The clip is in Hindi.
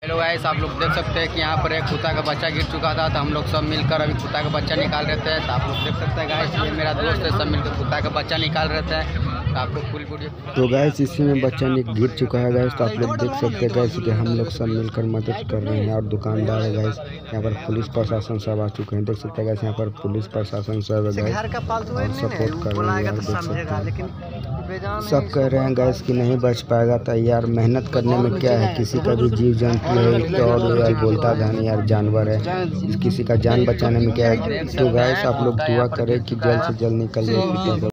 हेलो गाइस, आप लोग देख सकते हैं कि यहाँ पर एक कुत्ता का बच्चा गिर चुका था, तो हम लोग सब मिलकर अभी कुत्ता का बच्चा निकाल रहे थे। तो आप लोग देख सकते हैं गाइस, ये मेरा दोस्त है, सब मिलकर कुत्ता का बच्चा निकाल रहे थे। तो आप लोग फुल वीडियो तो गाइस इसी में बच्चा गिर चुका है गाइस। तो आप लोग देख सकते हैं गाइस कि हम लोग सब मिलकर मदद कर रहे हैं और दुकानदार है गाइस। यहाँ पर पुलिस प्रशासन सब आ चुके हैं, देख सकते हैं गाइस। यहाँ पर पुलिस प्रशासन सब है गाइस और सपोर्ट कर रहे हैं यार, देख सकते हैं। सब कह रहे हैं गाइस कि नहीं बच पाएगा। तो यार मेहनत करने में क्या है, किसी का भी जीव जंतु है तो और यार बोलता था नहीं यार, जानवर है, किसी का जान बचाने में क्या है। तो गाइस आप लोग दुआ करें कि जल्द से जल्द निकल जाए।